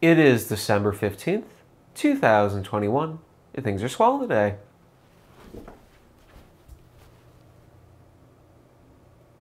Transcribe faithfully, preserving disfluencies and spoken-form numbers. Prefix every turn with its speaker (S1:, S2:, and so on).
S1: It is December fifteenth, two thousand twenty-one, and things are swell today.